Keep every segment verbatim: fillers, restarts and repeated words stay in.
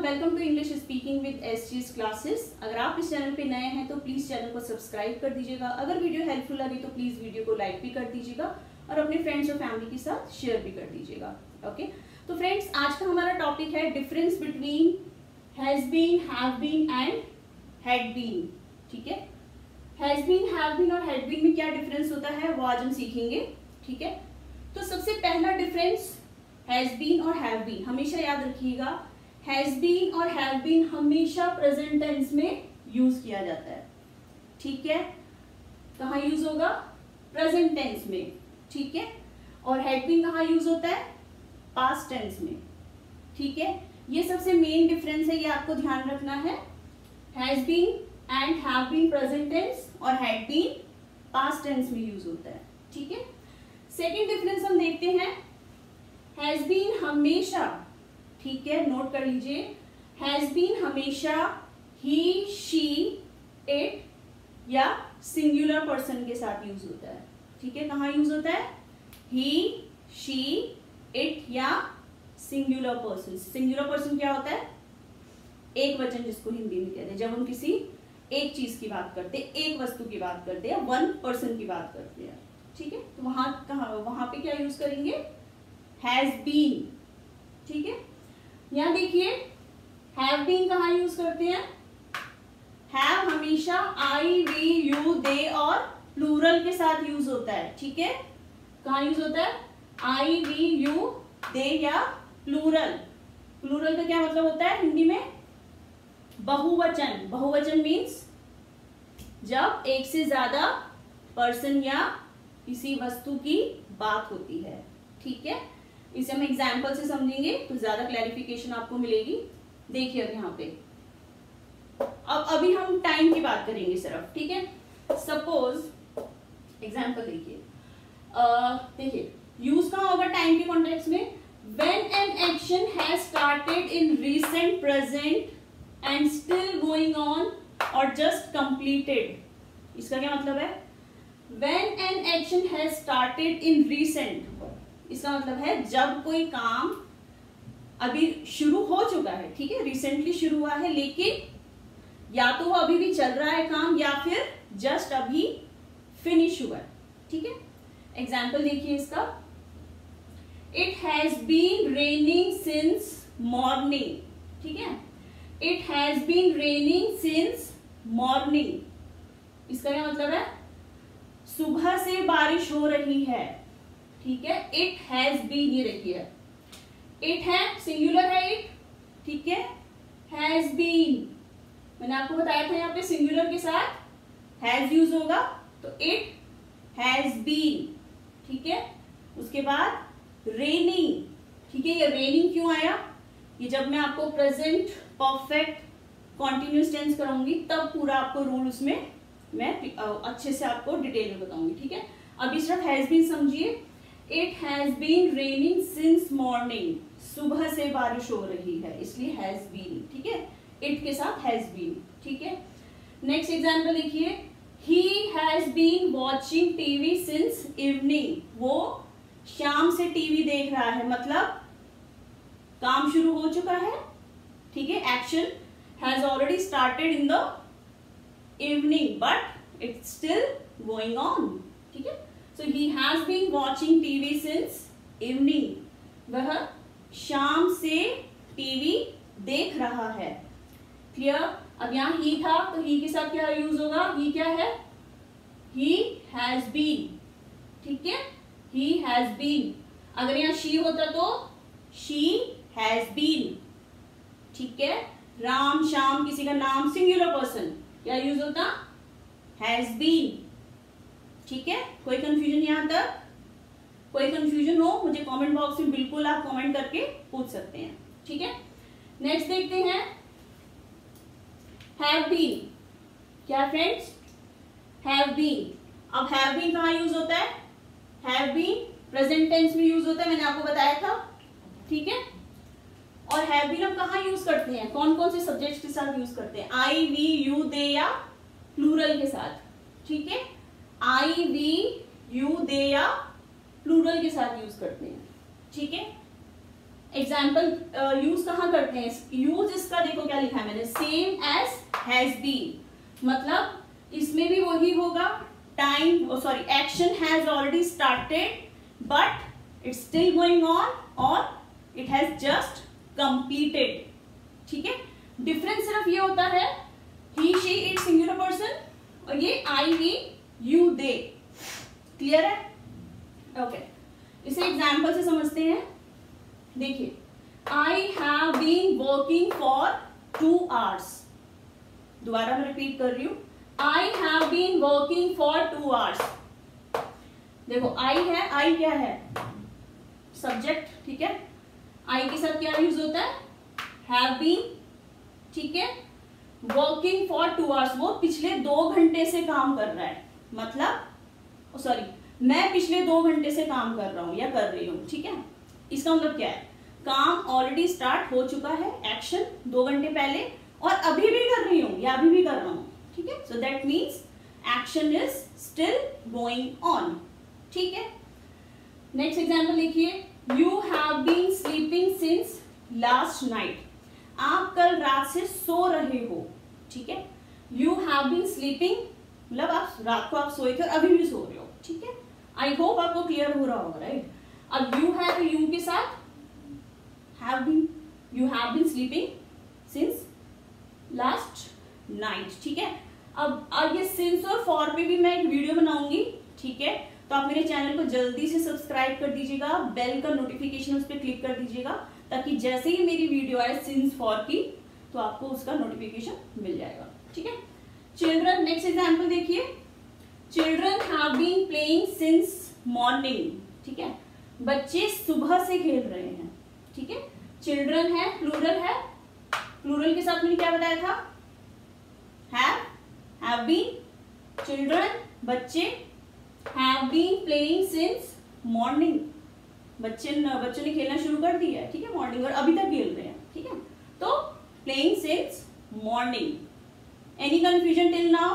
Welcome to English speaking with SGS classes. अगर आप इस चैनल पे नए हैं तो प्लीज चैनल को सब्सक्राइब कर दीजिएगा। अगर वीडियो हेल्पफुल लगी तो प्लीज वीडियो को लाइक भी कर दीजिएगा और अपने फ्रेंड्स और फैमिली के साथ शेयर भी कर दीजिएगा। ओके, तो फ्रेंड्स आज का हमारा टॉपिक है difference between has been, have been and had been. ठीक है, हैज बीन, हैव बीन और हैड बीन में क्या डिफरेंस होता है वो आज हम सीखेंगे। ठीक है, तो सबसे पहला डिफरेंस हैज बीन और हैव बीन, हमेशा याद रखिएगा हैज बीन और हैव बीन हमेशा प्रेजेंट टेंस में यूज किया जाता है। ठीक है, कहाँ यूज होगा? प्रेजेंट टेंस में। ठीक है, और हैड बीन कहाँ यूज होता है? पास्ट टेंस में। ठीक है, ये सबसे मेन डिफरेंस है, ये आपको ध्यान रखना है। Has been and have been present tense और हैड बीन पास्ट टेंस में यूज होता है। ठीक है, सेकेंड डिफरेंस हम देखते हैं। हैज बीन हमेशा, ठीक है, नोट कर लीजिए, हैज बीन हमेशा ही, शी, इट या सिंगुलर पर्सन के साथ यूज होता है। ठीक है, कहाँ यूज होता है? ही, शी, इट या सिंगुलर पर्सन। सिंगुलर पर्सन क्या होता है? एक वचन, जिसको हिंदी में कहते हैं जब हम किसी एक चीज की बात करते हैं, एक वस्तु की बात करते हैं, वन पर्सन की बात करते हैं। ठीक है, तो वहां कहाँ, वहां पे क्या यूज करेंगे? Has been. ठीक है, यहां देखिए हैव बीन कहाँ यूज करते हैं? हैव हमेशा आई, वी, यू, दे और प्लूरल के साथ यूज होता है। ठीक है, कहाँ यूज होता है? आई, वी, यू, दे या प्लूरल। प्लूरल का क्या मतलब होता है हिंदी में? बहुवचन। बहुवचन मीन्स जब एक से ज्यादा पर्सन या किसी वस्तु की बात होती है। ठीक है, इसे हम एग्जाम्पल से समझेंगे तो ज्यादा क्लैरिफिकेशन आपको मिलेगी। देखिए अब यहाँ पे, अब अभी हम टाइम की बात करेंगे सिर्फ। ठीक है, सपोज एग्जाम्पल देखिए, देखिए यूज कहाँ होगा टाइम के कॉन्टेक्स्ट में? When an action has started in recent, present and still going on और जस्ट कंप्लीटेड। इसका क्या मतलब है? When an action has started in recent, इसका मतलब है जब कोई काम अभी शुरू हो चुका है। ठीक है, रिसेंटली शुरू हुआ है, लेकिन या तो वो अभी भी चल रहा है काम या फिर जस्ट अभी फिनिश हुआ है। ठीक है, एग्जाम्पल देखिए इसका, it has been raining since morning. ठीक है, it has been raining since morning, इसका क्या मतलब है? सुबह से बारिश हो रही है। ठीक है, इट हैज बीन, ये देखिए इट है, सिंगुलर है इट। ठीक है, हैज बीन, मैंने आपको बताया था यहाँ पे सिंगुलर के साथ हैज यूज होगा, तो इट हैज बीन। ठीक है, उसके बाद रेनिंग। ठीक है, ये रेनिंग क्यों आया? ये जब मैं आपको प्रेजेंट परफेक्ट कॉन्टिन्यूस टेंस कराऊंगी तब पूरा आपको रूल उसमें मैं अच्छे से आपको डिटेल में बताऊंगी। ठीक है, अभी सिर्फ हैज बीन समझिए। It has been raining since morning, सुबह से बारिश हो रही है इसलिए हैज बीन। ठीक है, इट के साथ हैज बीन। ठीक है, नेक्स्ट एग्जाम्पल देखिए, he has been watching TV since evening, वो शाम से टीवी देख रहा है, मतलब काम शुरू हो चुका है। ठीक है, action has already started in the evening but it's still going on. ठीक है, so he has been watching T V since evening, वह शाम से टीवी देख रहा है। क्लियर? अब यहाँ ही था तो ही के साथ क्या यूज होगा? ही क्या है? he has been। ठीक है, he has been। अगर यहाँ she होता तो she has been। ठीक है, राम, श्याम, किसी का नाम, सिंगुलर पर्सन, क्या यूज होता? has been। ठीक है, कोई कंफ्यूजन यहाँ तक? कोई कंफ्यूजन हो मुझे कमेंट बॉक्स में बिल्कुल आप कमेंट करके पूछ सकते हैं। ठीक है, नेक्स्ट देखते हैं हैव बीन। क्या फ्रेंड्स? Have been. अब हैव बीन कहाँ यूज होता है? हैव बीन प्रेजेंट टेंस में यूज होता है, मैंने आपको बताया था। ठीक है, और हैव बीन हम कहाँ यूज करते हैं? कौन कौन से सब्जेक्ट्स के साथ यूज करते हैं? आई, वी, यू, दे या प्लूरल के साथ। ठीक है, आई, वी, यू, दे या प्लूरल के साथ यूज करते हैं। ठीक है, एग्जाम्पल यूज कहाँ करते हैं, यूज इसका देखो क्या लिखा है मैंने, सेम एज हैज बीन, मतलब इसमें भी वही होगा, time sorry action has already started but it's still going on और इट हैज जस्ट कंप्लीटेड। ठीक है, डिफरेंस सिर्फ ये होता है he she it singular person और ये I we you they. Clear है? Okay okay. इसे एग्जाम्पल से समझते हैं। देखिए, I have been working for two hours, दोबारा मैं रिपीट कर रही हूं, I have been working for two hours. देखो आई है, आई क्या है, सब्जेक्ट। ठीक है, आई के साथ क्या यूज होता है, हैव बीन। ठीक है, वर्किंग फॉर टू आवर्स, वो पिछले दो घंटे से काम कर रहा है, मतलब सॉरी मैं पिछले दो घंटे से काम कर रहा हूं या कर रही हूं। ठीक है, इसका मतलब क्या है, काम ऑलरेडी स्टार्ट हो चुका है, एक्शन दो घंटे पहले, और अभी भी कर रही हूं या अभी भी कर रहा हूं। ठीक है, so that means action is still going on. ठीक है, नेक्स्ट एग्जाम्पल देखिए, you have been sleeping since last night, आप कल रात से सो रहे हो। ठीक है, यू हैव बीन स्लीपिंग मतलब आप रात को आप सोए थे और अभी भी सो रहे हो। ठीक है, आई होप आपको क्लियर हो रहा होगा, राइट। अब यू है तो यू के साथ have been, you have been sleeping since last night. ठीक है, अब अब ये सिंस और फॉर पे भी मैं एक वीडियो बनाऊंगी। ठीक है, तो आप मेरे चैनल को जल्दी से सब्सक्राइब कर दीजिएगा, बेल का नोटिफिकेशन उस पर क्लिक कर दीजिएगा, ताकि जैसे ही मेरी वीडियो आए सिंस फॉर की तो आपको उसका नोटिफिकेशन मिल जाएगा। ठीक है, चिल्ड्रन, नेक्स्ट एग्जाम्पल देखिए, children have been playing since morning. ठीक है, बच्चे सुबह से खेल रहे हैं। ठीक है, चिल्ड्रन है, प्लूरल है, प्लूरल के साथ मैंने क्या बताया था, हैव, हैव बीन, चिल्ड्रन बच्चे, have been playing since morning, बच्चे बच्चों ने खेलना शुरू कर दिया है। ठीक है, मॉर्निंग, और अभी तक खेल रहे हैं। ठीक है, तो playing since morning. Any confusion till now?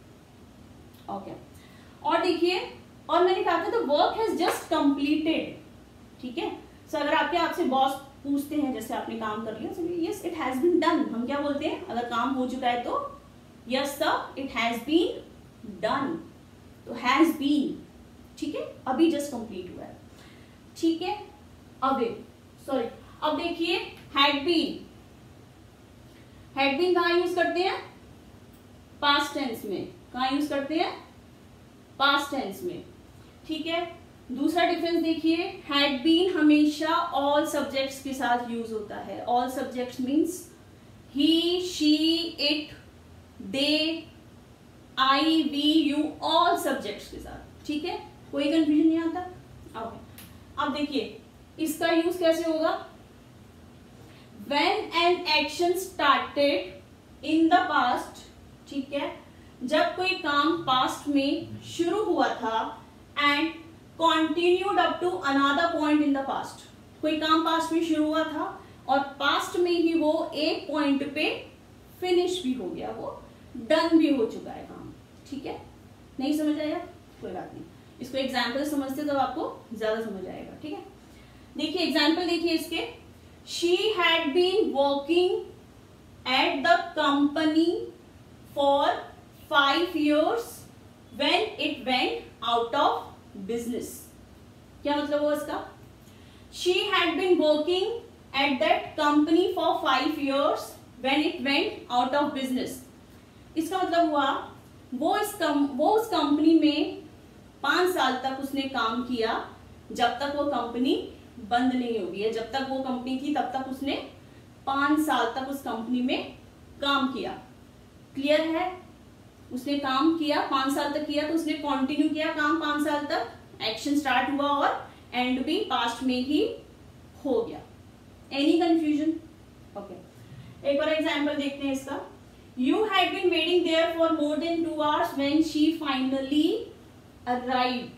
Okay, और देखिए, और मैंने कहा था तो वर्क हैज जस्ट कंप्लीटेड। ठीक है, सो अगर आपके आपसे बॉस पूछते हैं, जैसे आपने काम कर लिया, yes it has been done, हम क्या बोलते हैं, अगर काम हो चुका है तो yes sir it has been done, तो हैज बीन। ठीक है, अभी जस्ट कंप्लीट हुआ है। ठीक है, अब सॉरी अब देखिए, हैड बीन, हैड बीन कहां यूज करते हैं, पास्ट टेंस में। कहां यूज करते हैं, पास्ट टेंस में। ठीक है, दूसरा डिफरेंस देखिए, हैड बीन हमेशा ऑल सब्जेक्ट्स के साथ यूज होता है। All subjects means he, she, it, they, I, we, you, all subjects के साथ। ठीक है, कोई कंफ्यूजन नहीं आता। ओके, अब देखिए इसका यूज कैसे होगा, when an action started in the past. ठीक है, जब कोई काम पास्ट में शुरू हुआ था and continued up to another point in the past, कोई काम पास्ट में शुरू हुआ था और पास्ट में ही वो एक पॉइंट पे फिनिश भी हो गया, वो डन भी हो चुका है काम। ठीक है, नहीं समझ आया, कोई बात नहीं, इसको एग्जाम्पल समझते तो आपको ज्यादा समझ आएगा। ठीक है, देखिए एग्जाम्पल देखिए इसके, she had been working at the company for five years when it went out of business। क्या मतलब हुआ इसका, she had been working at that company for five years when it went out of business। इसका मतलब हुआ वो इस कम, वो उस कंपनी में पांच साल तक उसने काम किया, जब तक वो कंपनी बंद नहीं हो गई है। जब तक वो कंपनी थी तब तक उसने पांच साल तक उस कंपनी में काम किया। क्लियर है, उसने काम किया, पांच साल तक किया, तो उसने कंटिन्यू किया काम पांच साल तक, एक्शन स्टार्ट हुआ और एंड भी पास्ट में ही हो गया। Any confusion? ओके, एक और एग्जांपल देखते हैं इसका, you had been waiting there for more than two hours when she finally arrived.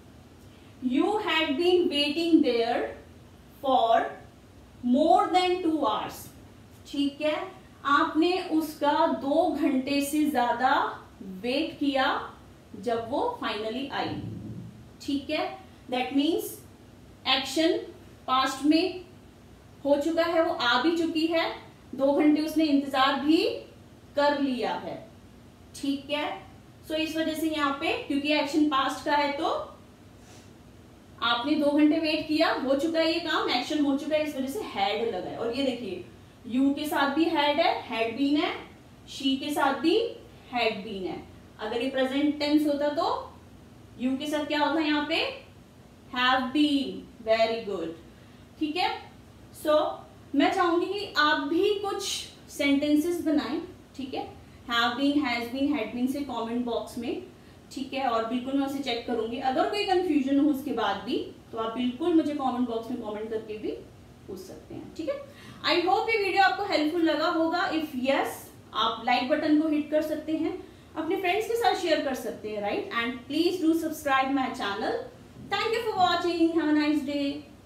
You had been waiting there for more than two hours. ठीक है, आपने उसका दो घंटे से ज्यादा वेट किया जब वो फाइनली आई। ठीक है, दैट मीन्स एक्शन पास्ट में हो चुका है, वो आ भी चुकी है, दो घंटे उसने इंतजार भी कर लिया है, ठीक है। सो इस वजह से यहाँ पे क्योंकि एक्शन पास्ट का है तो आपने दो घंटे वेट किया, हो चुका है ये काम, एक्शन हो चुका है, इस वजह से हैड लगा है। और ये देखिए यू के साथ भी हैड है, हैड बीन है, शी के साथ भी हैड बीन है। अगर ये प्रेजेंट टेंस होता तो यू के साथ क्या होता है यहाँ पे, हैव बीन। वेरी गुड, ठीक है। सो so, मैं चाहूंगी कि आप भी कुछ सेंटेंसेस बनाएं, ठीक है, have been, has been, had been से कमेंट बॉक्स में, ठीक है। और बिल्कुल मैं उसे चेक करूंगी, अगर कोई कंफ्यूजन हो उसके बाद भी तो आप बिल्कुल मुझे कमेंट बॉक्स में कमेंट करके भी पूछ सकते हैं, ठीक है। आई होप ये वीडियो आपको हेल्पफुल लगा होगा। इफ यस, आप लाइक बटन को हिट कर सकते हैं, अपने फ्रेंड्स के साथ शेयर कर सकते हैं, right. And please do subscribe my channel. Thank you for watching, have a nice day.